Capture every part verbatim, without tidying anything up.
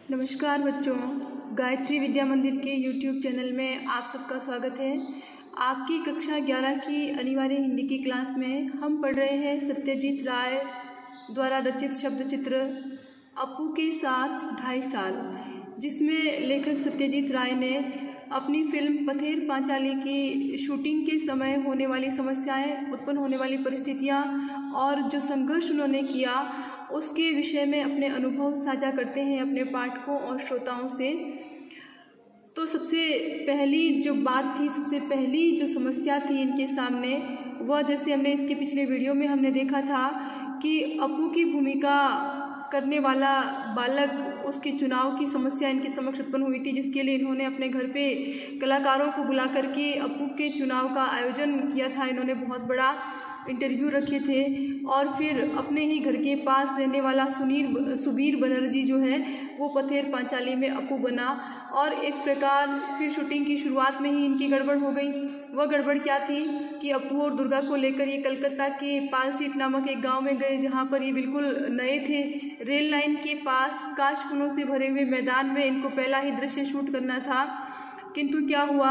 नमस्कार बच्चों, गायत्री विद्या मंदिर के यूट्यूब चैनल में आप सबका स्वागत है। आपकी कक्षा ग्यारह की अनिवार्य हिंदी की क्लास में हम पढ़ रहे हैं सत्यजीत राय द्वारा रचित शब्द चित्र अपू के साथ ढाई साल, जिसमें लेखक सत्यजीत राय ने अपनी फिल्म पथेर पांचाली की शूटिंग के समय होने वाली समस्याएं, उत्पन्न होने वाली परिस्थितियां और जो संघर्ष उन्होंने किया उसके विषय में अपने अनुभव साझा करते हैं अपने पाठकों और श्रोताओं से। तो सबसे पहली जो बात थी, सबसे पहली जो समस्या थी इनके सामने, वह जैसे हमने इसके पिछले वीडियो में हमने देखा था कि अपू की भूमिका करने वाला बालक, उसके चुनाव की समस्या इनके समक्ष उत्पन्न हुई थी, जिसके लिए इन्होंने अपने घर पे कलाकारों को बुला करके अपू के चुनाव का आयोजन किया था। इन्होंने बहुत बड़ा इंटरव्यू रखे थे और फिर अपने ही घर के पास रहने वाला सुनीर सुबीर बनर्जी जो है वो पथेर पांचाली में अपू बना। और इस प्रकार फिर शूटिंग की शुरुआत में ही इनकी गड़बड़ हो गई। वह गड़बड़ क्या थी कि अपू और दुर्गा को लेकर ये कलकत्ता के पालसीट नामक एक गांव में गए, जहां पर ये बिल्कुल नए थे। रेल लाइन के पास काश फूलों से भरे हुए मैदान में इनको पहला ही दृश्य शूट करना था, किंतु क्या हुआ,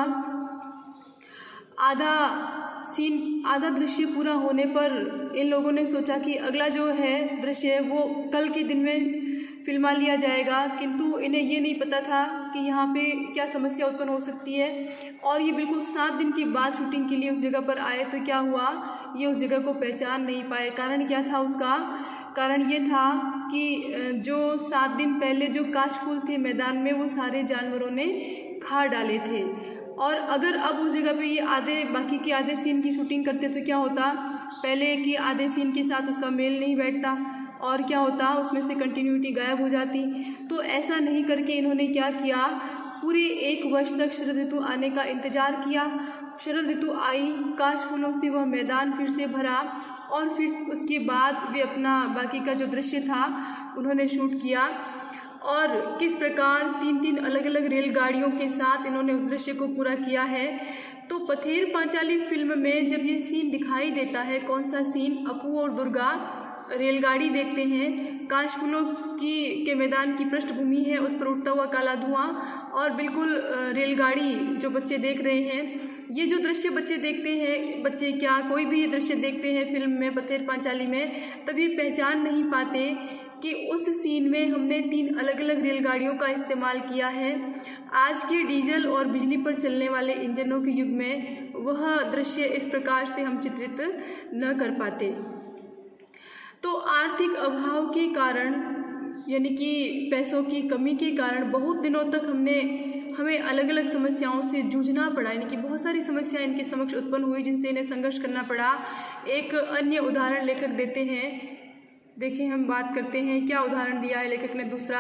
आधा सीन आधा दृश्य पूरा होने पर इन लोगों ने सोचा कि अगला जो है दृश्य वो कल के दिन में फिल्मा लिया जाएगा, किंतु इन्हें ये नहीं पता था कि यहाँ पे क्या समस्या उत्पन्न हो सकती है। और ये बिल्कुल सात दिन के बाद शूटिंग के लिए उस जगह पर आए, तो क्या हुआ, ये उस जगह को पहचान नहीं पाए। कारण क्या था उसका? कारण ये था कि जो सात दिन पहले जो काश फूल थे मैदान में, वो सारे जानवरों ने खा डाले थे। और अगर अब उस जगह पे ये आधे बाकी के आधे सीन की शूटिंग करते तो क्या होता, पहले के आधे सीन के साथ उसका मेल नहीं बैठता और क्या होता, उसमें से कंटिन्यूटी गायब हो जाती। तो ऐसा नहीं करके इन्होंने क्या किया, पूरे एक वर्ष तक शरद ऋतु आने का इंतजार किया। शरद ऋतु आई, काश फूलों से वह मैदान फिर से भरा और फिर उसके बाद वे अपना बाकी का जो दृश्य था उन्होंने शूट किया। और किस प्रकार तीन तीन अलग अलग रेलगाड़ियों के साथ इन्होंने उस दृश्य को पूरा किया है। तो पथेर पांचाली फिल्म में जब ये सीन दिखाई देता है, कौन सा सीन, अपू और दुर्गा रेलगाड़ी देखते हैं, काश फूलों की के मैदान की पृष्ठभूमि है, उस पर उठता हुआ काला धुआं और बिल्कुल रेलगाड़ी जो बच्चे देख रहे हैं, ये जो दृश्य बच्चे देखते हैं, बच्चे क्या कोई भी ये दृश्य देखते हैं फिल्म में पथेर पांचाली में, तब ये पहचान नहीं पाते कि उस सीन में हमने तीन अलग अलग रेलगाड़ियों का इस्तेमाल किया है। आज के डीजल और बिजली पर चलने वाले इंजनों के युग में वह दृश्य इस प्रकार से हम चित्रित न कर पाते। तो आर्थिक अभाव के कारण, यानी कि पैसों की कमी के कारण बहुत दिनों तक हमने हमें अलग अलग समस्याओं से जूझना पड़ा, यानी कि बहुत सारी समस्याएं इनके समक्ष उत्पन्न हुई जिनसे इन्हें संघर्ष करना पड़ा। एक अन्य उदाहरण लेखक देते हैं, देखिए हम बात करते हैं क्या उदाहरण दिया है लेखक ने दूसरा।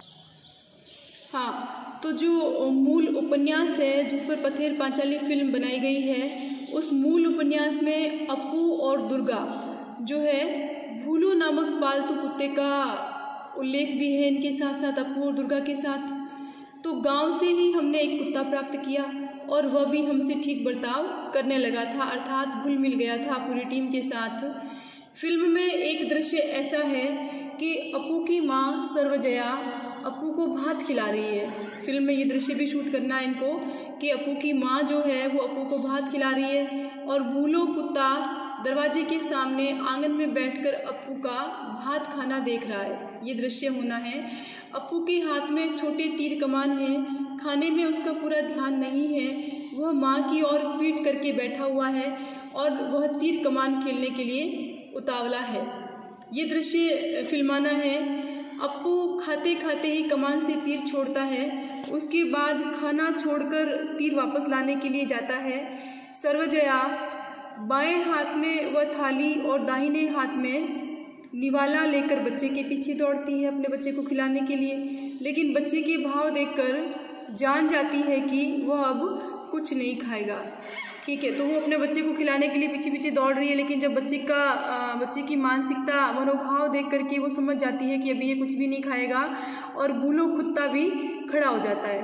हाँ, तो जो मूल उपन्यास है जिस पर पथेर पांचाली फिल्म बनाई गई है, उस मूल उपन्यास में अपू और दुर्गा जो है भूलो नामक पालतू कुत्ते का उल्लेख भी है इनके साथ साथ अपू और दुर्गा के साथ। तो गांव से ही हमने एक कुत्ता प्राप्त किया और वह भी हमसे ठीक बर्ताव करने लगा था, अर्थात घुल मिल गया था पूरी टीम के साथ। फिल्म में एक दृश्य ऐसा है कि अपू की माँ सर्वजया अपू को भात खिला रही है। फिल्म में ये दृश्य भी शूट करना है इनको कि अपू की माँ जो है वो अपू को भात खिला रही है और भूलो कुत्ता दरवाजे के सामने आंगन में बैठकर अपू का भात खाना देख रहा है। ये दृश्य होना है। अपू के हाथ में छोटे तीर कमान है, खाने में उसका पूरा ध्यान नहीं है, वह माँ की ओर पीठ करके बैठा हुआ है और वह तीर कमान खेलने के लिए उतावला है। ये दृश्य फिल्माना है। अपू खाते खाते ही कमान से तीर छोड़ता है, उसके बाद खाना छोड़कर तीर वापस लाने के लिए जाता है। सर्वजया बाएं हाथ में वह थाली और दाहिने हाथ में निवाला लेकर बच्चे के पीछे दौड़ती है अपने बच्चे को खिलाने के लिए, लेकिन बच्चे के भाव देखकर जान जाती है कि वह अब कुछ नहीं खाएगा। ठीक है, तो वो अपने बच्चे को खिलाने के लिए पीछे पीछे दौड़ रही है, लेकिन जब बच्चे का बच्चे की मानसिकता, मनोभाव देख करके वो समझ जाती है कि अभी ये कुछ भी नहीं खाएगा और भूलो कुत्ता भी खड़ा हो जाता है।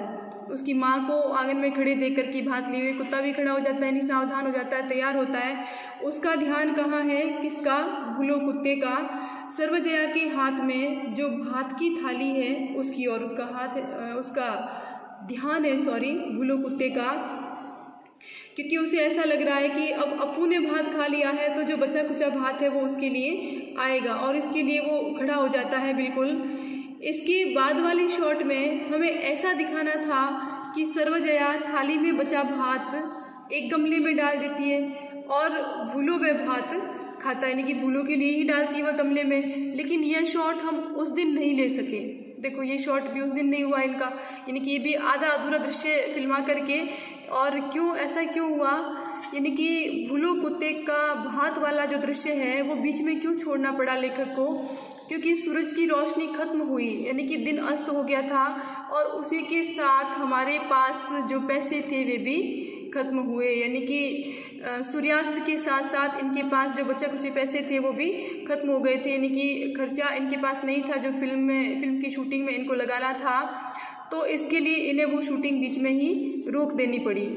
उसकी माँ को आंगन में खड़े देख कर के भात लिए हुए कुत्ता भी खड़ा हो जाता है, यानी सावधान हो जाता है, तैयार होता है। उसका ध्यान कहाँ है, किसका, भूलो कुत्ते का। सर्वजया के हाथ में जो भात की थाली है उसकी ओर उसका हाथ उसका ध्यान है, सॉरी, भूलो कुत्ते का, क्योंकि उसे ऐसा लग रहा है कि अब अपू ने भात खा लिया है तो जो बचा कुचा भात है वो उसके लिए आएगा, और इसके लिए वो खड़ा हो जाता है बिल्कुल। इसके बाद वाली शॉट में हमें ऐसा दिखाना था कि सर्वजया थाली में बचा भात एक गमले में डाल देती है और भूलो वह भात खाता है, यानी कि भूलो के लिए ही डालती है वह गमले में। लेकिन यह शॉट हम उस दिन नहीं ले सके। देखो ये शॉट भी उस दिन नहीं हुआ इनका, यानी कि ये भी आधा अधूरा दृश्य फिल्मा करके। और क्यों ऐसा क्यों हुआ, यानी कि भूलो कुत्ते का भात वाला जो दृश्य है वो बीच में क्यों छोड़ना पड़ा लेखक को, क्योंकि सूरज की रोशनी खत्म हुई, यानी कि दिन अस्त हो गया था, और उसी के साथ हमारे पास जो पैसे थे वे भी खत्म हुए, यानी कि सूर्यास्त के साथ साथ इनके पास जो बचा कुछ पैसे थे वो भी खत्म हो गए थे, यानी कि खर्चा इनके पास नहीं था जो फिल्म में फिल्म की शूटिंग में इनको लगाना था। तो इसके लिए इन्हें वो शूटिंग बीच में ही रोक देनी पड़ी।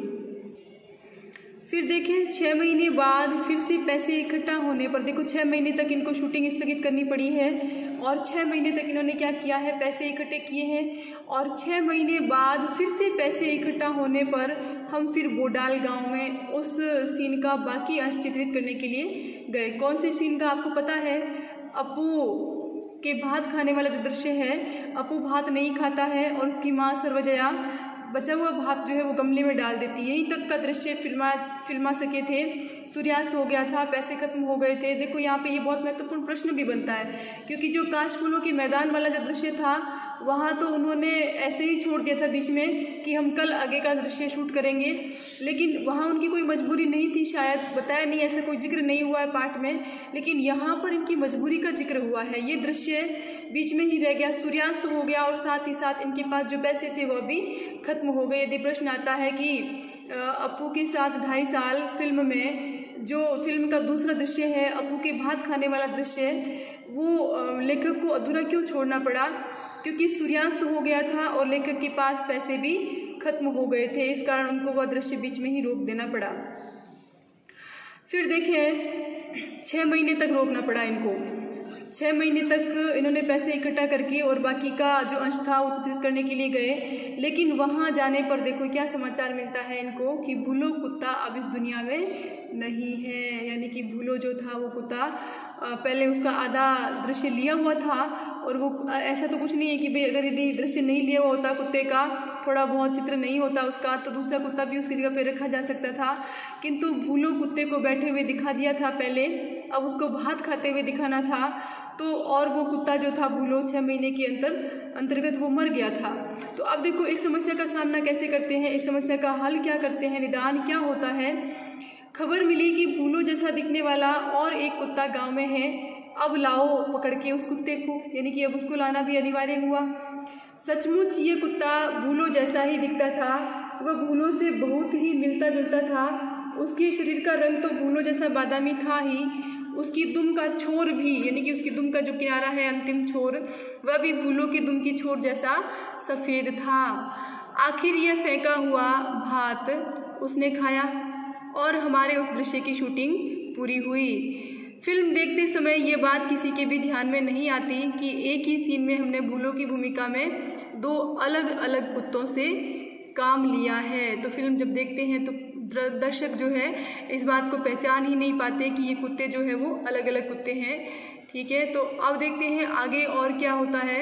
फिर देखें छः महीने बाद फिर से पैसे इकट्ठा होने पर, देखो छः महीने तक इनको शूटिंग स्थगित करनी पड़ी है, और छः महीने तक इन्होंने क्या किया है, पैसे इकट्ठे किए हैं। और छः महीने बाद फिर से पैसे इकट्ठा होने पर हम फिर बोडाल गांव में उस सीन का बाकी अंश चित्रित करने के लिए गए। कौन से सीन का आपको पता है, अपू के भात खाने वाला जो दृश्य है, अपू भात नहीं खाता है और उसकी माँ सर्वजया बचा हुआ भात जो है वो गमले में डाल देती है। यहीं तक का दृश्य फिल्मा फिल्मा सके थे। सूर्यास्त हो गया था, पैसे खत्म हो गए थे। देखो यहाँ पे ये बहुत महत्वपूर्ण प्रश्न भी बनता है, क्योंकि जो काश फूलों के मैदान वाला जो दृश्य था वहाँ तो उन्होंने ऐसे ही छोड़ दिया था बीच में कि हम कल आगे का दृश्य शूट करेंगे, लेकिन वहाँ उनकी कोई मजबूरी नहीं थी, शायद बताया नहीं, ऐसा कोई जिक्र नहीं हुआ है पाठ में, लेकिन यहाँ पर इनकी मजबूरी का जिक्र हुआ है। ये दृश्य बीच में ही रह गया, सूर्यास्त हो गया और साथ ही साथ इनके पास जो पैसे थे वह भी खत्म हो गए। यदि प्रश्न आता है कि अपू के साथ ढाई साल फिल्म में जो फिल्म का दूसरा दृश्य है अपू के भात खाने वाला दृश्य, वो लेखक को अधूरा क्यों छोड़ना पड़ा, क्योंकि सूर्यास्त हो गया था और लेखक के पास पैसे भी खत्म हो गए थे, इस कारण उनको वह दृश्य बीच में ही रोक देना पड़ा। फिर देखें छः महीने तक रोकना पड़ा इनको, छः महीने तक इन्होंने पैसे इकट्ठा करके और बाकी का जो अंश था वो चित्रित करने के लिए गए, लेकिन वहाँ जाने पर देखो क्या समाचार मिलता है इनको कि भूलो कुत्ता अब इस दुनिया में नहीं है। यानी कि भूलो जो था वो कुत्ता, पहले उसका आधा दृश्य लिया हुआ था, और वो ऐसा तो कुछ नहीं है कि भाई अगर यदि दृश्य नहीं लिया हुआ होता कुत्ते का, थोड़ा बहुत चित्र नहीं होता उसका, तो दूसरा कुत्ता भी उसकी जगह पे रखा जा सकता था, किंतु भूलो कुत्ते को बैठे हुए दिखा दिया था पहले, अब उसको भात खाते हुए दिखाना था, तो और वो कुत्ता जो था भूलो छः महीने के अंतर अंतर्गत वो मर गया था। तो अब देखो इस समस्या का सामना कैसे करते हैं, इस समस्या का हल क्या करते हैं, निदान क्या होता है। खबर मिली कि भूलो जैसा दिखने वाला और एक कुत्ता गांव में है, अब लाओ पकड़ के उस कुत्ते को, यानी कि अब उसको लाना भी अनिवार्य हुआ। सचमुच ये कुत्ता भूलो जैसा ही दिखता था, वह भूलो से बहुत ही मिलता जुलता था, उसके शरीर का रंग तो भूलो जैसा बादामी था ही, उसकी दुम का छोर भी, यानी कि उसकी दुम का जो किनारा है अंतिम छोर, वह भी भूलो की दुम की छोर जैसा सफ़ेद था। आखिर यह फेंका हुआ भात उसने खाया और हमारे उस दृश्य की शूटिंग पूरी हुई। फिल्म देखते समय ये बात किसी के भी ध्यान में नहीं आती कि एक ही सीन में हमने भूलो की भूमिका में दो अलग अलग कुत्तों से काम लिया है। तो फिल्म जब देखते हैं तो दर्शक जो है इस बात को पहचान ही नहीं पाते कि ये कुत्ते जो है वो अलग अलग कुत्ते हैं। ठीक है, तो अब देखते हैं आगे और क्या होता है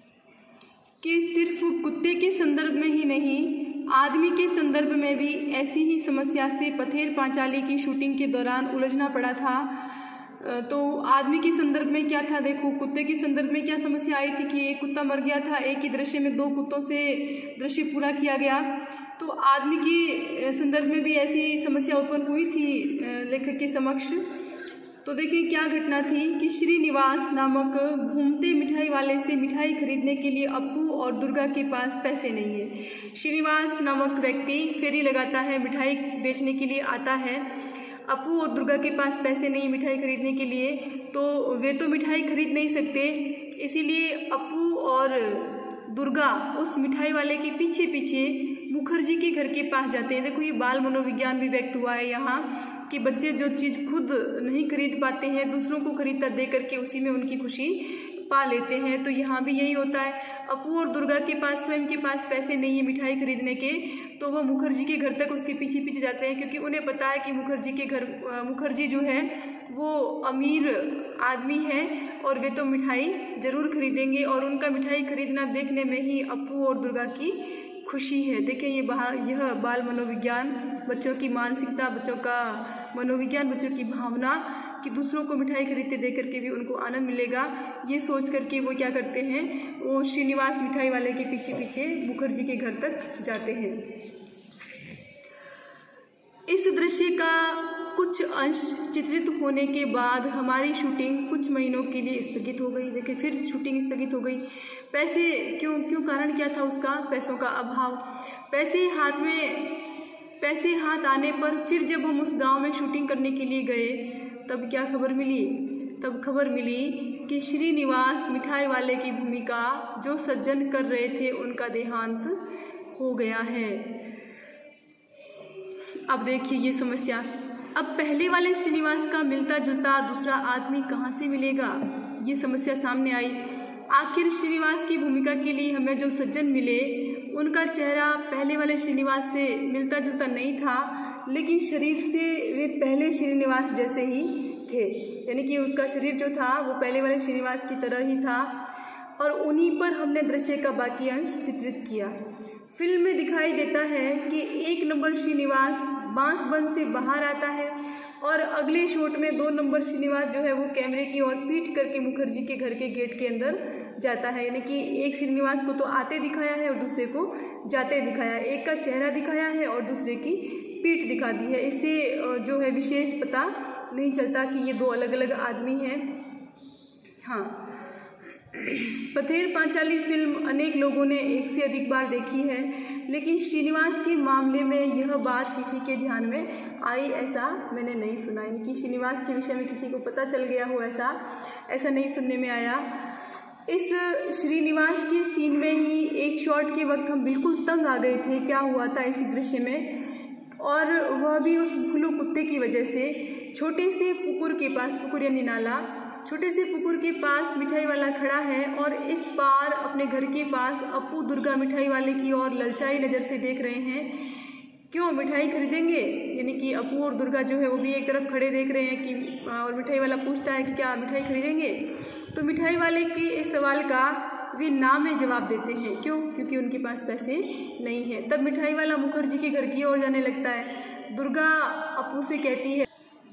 कि सिर्फ कुत्ते के संदर्भ में ही नहीं, आदमी के संदर्भ में भी ऐसी ही समस्या से पथेर पांचाली की शूटिंग के दौरान उलझना पड़ा था। तो आदमी के संदर्भ में क्या था, देखो कुत्ते के संदर्भ में क्या समस्या आई थी कि एक कुत्ता मर गया था, एक ही दृश्य में दो कुत्तों से दृश्य पूरा किया गया। तो आदमी के संदर्भ में भी ऐसी समस्या उत्पन्न हुई थी लेखक के समक्ष। तो देखिए क्या घटना थी कि श्रीनिवास नामक घूमते मिठाई वाले से मिठाई खरीदने के लिए अपू और दुर्गा के पास पैसे नहीं है। श्रीनिवास नामक व्यक्ति फेरी लगाता है, मिठाई बेचने के लिए आता है। अपू और दुर्गा के पास पैसे नहीं मिठाई खरीदने के लिए, तो वे तो मिठाई खरीद नहीं सकते, इसीलिए अपू और दुर्गा उस मिठाई वाले के पीछे पीछे मुखर्जी के घर के पास जाते हैं। देखो ये बाल मनोविज्ञान भी व्यक्त हुआ है यहाँ कि बच्चे जो चीज़ खुद नहीं खरीद पाते हैं दूसरों को खरीदता दे करके उसी में उनकी खुशी पा लेते हैं। तो यहाँ भी यही होता है। अपू और दुर्गा के पास स्वयं के पास पैसे नहीं है मिठाई खरीदने के, तो वह मुखर्जी के घर तक उसके पीछे पीछे जाते हैं, क्योंकि उन्हें पता है कि मुखर्जी के घर मुखर्जी जो है वो अमीर आदमी है और वे तो मिठाई ज़रूर खरीदेंगे और उनका मिठाई खरीदना देखने में ही अपू और दुर्गा की खुशी है। देखिए ये बाहर यह बाल मनोविज्ञान, बच्चों की मानसिकता, बच्चों का मनोविज्ञान, बच्चों की भावना कि दूसरों को मिठाई खरीदते देख करके भी उनको आनंद मिलेगा, ये सोच करके वो क्या करते हैं, वो श्रीनिवास मिठाई वाले के पीछे पीछे मुखर्जी के घर तक जाते हैं। इस दृश्य का कुछ अंश चित्रित होने के बाद हमारी शूटिंग कुछ महीनों के लिए स्थगित हो गई। देखिए फिर शूटिंग स्थगित हो गई। पैसे क्यों क्यों कारण क्या था उसका? पैसों का अभाव। पैसे हाथ में पैसे हाथ आने पर फिर जब हम उस गांव में शूटिंग करने के लिए गए तब क्या खबर मिली? तब खबर मिली कि श्रीनिवास मिठाई वाले की भूमिका जो सज्जन कर रहे थे उनका देहांत हो गया है। अब देखिए ये समस्या, अब पहले वाले श्रीनिवास का मिलता जुलता दूसरा आदमी कहाँ से मिलेगा, ये समस्या सामने आई। आखिर श्रीनिवास की भूमिका के लिए हमें जो सज्जन मिले उनका चेहरा पहले वाले श्रीनिवास से मिलता जुलता नहीं था, लेकिन शरीर से वे पहले श्रीनिवास जैसे ही थे, यानी कि उसका शरीर जो था वो पहले वाले श्रीनिवास की तरह ही था। और उन्हीं पर हमने दृश्य का बाकी अंश चित्रित किया। फिल्म में दिखाई देता है कि एक नंबर श्रीनिवास बांसबंद से बाहर आता है और अगले शॉट में दो नंबर श्रीनिवास जो है वो कैमरे की ओर पीट करके मुखर्जी के घर के गेट के अंदर जाता है। यानी कि एक श्रीनिवास को तो आते दिखाया है और दूसरे को जाते दिखाया है, एक का चेहरा दिखाया है और दूसरे की पीठ दिखा दी है। इससे जो है विशेष पता नहीं चलता कि ये दो अलग अलग आदमी हैं। हाँ, पथेर पांचाली फिल्म अनेक लोगों ने एक से अधिक बार देखी है, लेकिन श्रीनिवास के मामले में यह बात किसी के ध्यान में आई ऐसा मैंने नहीं सुना। इनकी श्रीनिवास के विषय में किसी को पता चल गया हो ऐसा ऐसा नहीं सुनने में आया। इस श्रीनिवास के सीन में ही एक शॉट के वक्त हम बिल्कुल तंग आ गए थे, क्या हुआ था इसी दृश्य में, और वह भी उस भूलू कुत्ते की वजह से। छोटे से पुकुर के पास, पुकुर यानी नाला, छोटे से पुकुर के पास मिठाई वाला खड़ा है और इस पार अपने घर के पास अपू दुर्गा मिठाई वाले की ओर ललचाई नज़र से देख रहे हैं। क्यों मिठाई खरीदेंगे, यानी कि अपू और दुर्गा जो है वो भी एक तरफ खड़े देख रहे हैं कि, और मिठाई वाला पूछता है कि क्या मिठाई खरीदेंगे, तो मिठाई वाले के इस सवाल का वे ना में जवाब देते हैं। क्यों? क्योंकि उनके पास पैसे नहीं है। तब मिठाई वाला मुखर्जी के घर की ओर जाने लगता है। दुर्गा अपू से कहती है,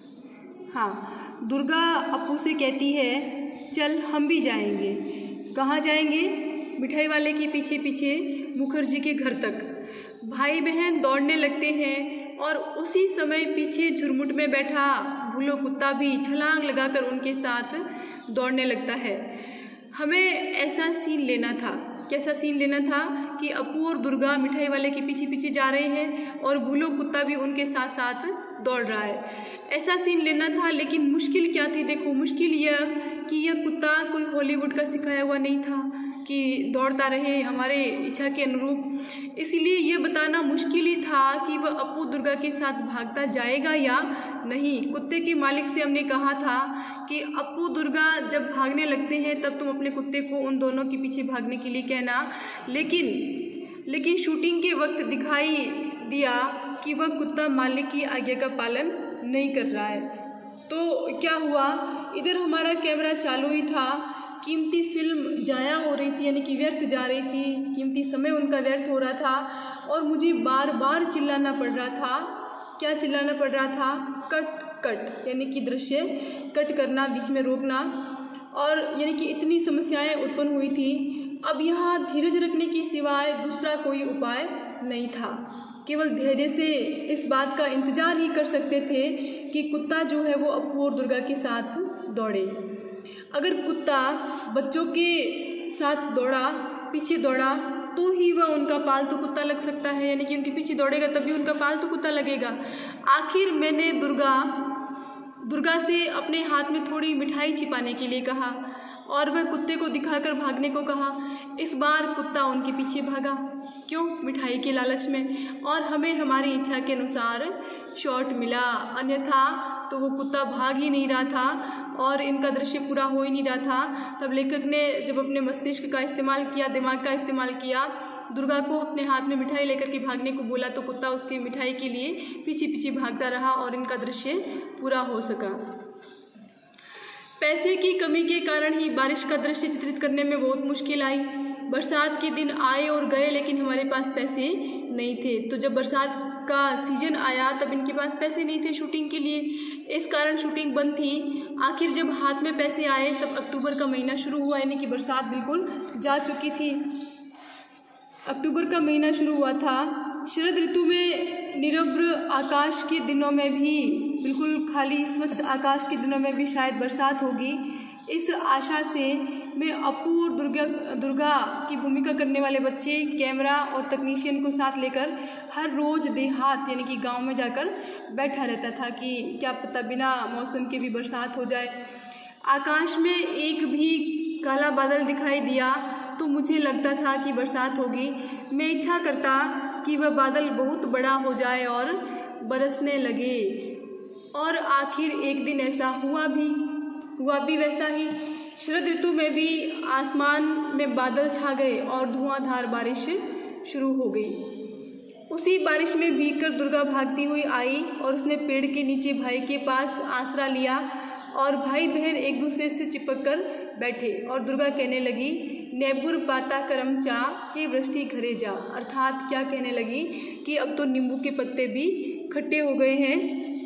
हाँ, दुर्गा अपू से कहती है चल हम भी जाएंगे। कहाँ जाएंगे? मिठाई वाले के पीछे पीछे मुखर्जी के घर तक। भाई बहन दौड़ने लगते हैं और उसी समय पीछे झुरमुट में बैठा भूलो कुत्ता भी छलांग लगाकर उनके साथ दौड़ने लगता है। हमें ऐसा सीन लेना था। कैसा सीन लेना था कि अपू और दुर्गा मिठाई वाले के पीछे पीछे जा रहे हैं और भूलो कुत्ता भी उनके साथ साथ दौड़ रहा है। ऐसा सीन लेना था, लेकिन मुश्किल क्या थी? देखो, मुश्किल यह कि यह कुत्ता कोई हॉलीवुड का सिखाया हुआ नहीं था कि दौड़ता रहे हमारे इच्छा के अनुरूप। इसलिए यह बताना मुश्किल ही था कि वह अपू दुर्गा के साथ भागता जाएगा या नहीं। कुत्ते के मालिक से हमने कहा था कि अपू दुर्गा जब भागने लगते हैं तब तुम अपने कुत्ते को उन दोनों के पीछे भागने के लिए कहना, लेकिन लेकिन शूटिंग के वक्त दिखाई दिया कि वह कुत्ता मालिक की आज्ञा का पालन नहीं कर रहा है। तो क्या हुआ, इधर हमारा कैमरा चालू ही था, कीमती फिल्म जाया हो रही थी, यानी कि व्यर्थ जा रही थी, कीमती समय उनका व्यर्थ हो रहा था और मुझे बार बार चिल्लाना पड़ रहा था। क्या चिल्लाना पड़ रहा था? कट कट, यानी कि दृश्य कट करना, बीच में रोकना, और यानी कि इतनी समस्याएं उत्पन्न हुई थी। अब यहाँ धीरज रखने की सिवाय दूसरा कोई उपाय नहीं था। केवल धैर्य से इस बात का इंतजार ही कर सकते थे कि कुत्ता जो है वो अपू और दुर्गा के साथ दौड़े। अगर कुत्ता बच्चों के साथ दौड़ा, पीछे दौड़ा, तो ही वह उनका पालतू कुत्ता लग सकता है, यानी कि उनके पीछे दौड़ेगा तभी उनका पालतू कुत्ता लगेगा। आखिर मैंने दुर्गा दुर्गा से अपने हाथ में थोड़ी मिठाई छिपाने के लिए कहा। और वह कुत्ते को दिखाकर भागने को कहा। इस बार कुत्ता उनके पीछे भागा, क्यों? मिठाई के लालच में, और हमें हमारी इच्छा के अनुसार शॉट मिला, अन्यथा तो वो कुत्ता भाग ही नहीं रहा था और इनका दृश्य पूरा हो ही नहीं रहा था। तब लेखक ने जब अपने मस्तिष्क का इस्तेमाल किया, दिमाग का इस्तेमाल किया, दुर्गा को अपने हाथ में मिठाई लेकर के भागने को बोला, तो कुत्ता उसकी मिठाई के लिए पीछे पीछे भागता रहा और इनका दृश्य पूरा हो सका। पैसे की कमी के कारण ही बारिश का दृश्य चित्रित करने में बहुत मुश्किल आई। बरसात के दिन आए और गए, लेकिन हमारे पास पैसे नहीं थे। तो जब बरसात का सीजन आया तब इनके पास पैसे नहीं थे शूटिंग के लिए, इस कारण शूटिंग बंद थी। आखिर जब हाथ में पैसे आए तब अक्टूबर का महीना शुरू हुआ, यानी कि बरसात बिल्कुल जा चुकी थी। अक्टूबर का महीना शुरू हुआ था। शरद ऋतु में निरभ्र आकाश के दिनों में भी, बिल्कुल खाली स्वच्छ आकाश के दिनों में भी शायद बरसात होगी। इस आशा से मैं अपू और दुर्गा दुर्गा की भूमिका करने वाले बच्चे कैमरा और तकनीशियन को साथ लेकर हर रोज़ देहात यानी कि गांव में जाकर बैठा रहता था कि क्या पता बिना मौसम के भी बरसात हो जाए। आकाश में एक भी काला बादल दिखाई दिया तो मुझे लगता था कि बरसात होगी। मैं इच्छा करता कि वह बादल बहुत बड़ा हो जाए और बरसने लगे, और आखिर एक दिन ऐसा हुआ भी हुआ भी वैसा ही। शरद ऋतु में भी आसमान में बादल छा गए और धुआंधार बारिश शुरू हो गई। उसी बारिश में भीगकर दुर्गा भागती हुई आई और उसने पेड़ के नीचे भाई के पास आसरा लिया और भाई बहन एक दूसरे से चिपक कर बैठे और दुर्गा कहने लगी, नेबुर पाता करम चा हे वृष्टि घरे जा। अर्थात क्या कहने लगी कि अब तो नींबू के पत्ते भी खट्टे हो गए हैं,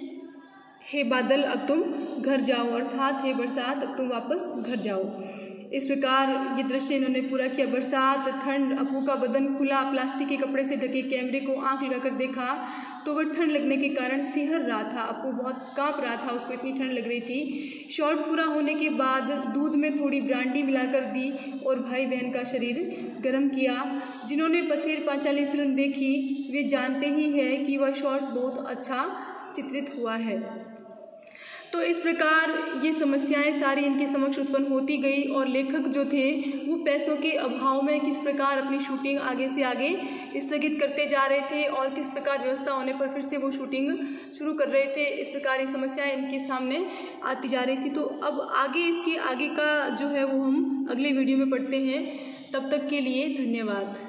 हे बादल अब तुम घर जाओ, अर्थात हे बरसात अब तुम वापस घर जाओ। इस प्रकार ये दृश्य इन्होंने पूरा किया। बरसात, ठंड, अपू का बदन खुला, प्लास्टिक के कपड़े से ढके कैमरे को आंख लगाकर देखा तो वह ठंड लगने के कारण सिहर रहा था। अपू बहुत कांप रहा था, उसको इतनी ठंड लग रही थी। शॉट पूरा होने के बाद दूध में थोड़ी ब्रांडी मिलाकर दी और भाई बहन का शरीर गर्म किया। जिन्होंने पथेर पांचाली फिल्म देखी वे जानते ही हैं कि वह शॉट बहुत अच्छा चित्रित हुआ है। तो इस प्रकार ये समस्याएं सारी इनके समक्ष उत्पन्न होती गई और लेखक जो थे वो पैसों के अभाव में किस प्रकार अपनी शूटिंग आगे से आगे स्थगित करते जा रहे थे और किस प्रकार व्यवस्था होने पर फिर से वो शूटिंग शुरू कर रहे थे। इस प्रकार ये समस्याएं इनके सामने आती जा रही थी। तो अब आगे इसके आगे का जो है वो हम अगले वीडियो में पढ़ते हैं। तब तक के लिए धन्यवाद।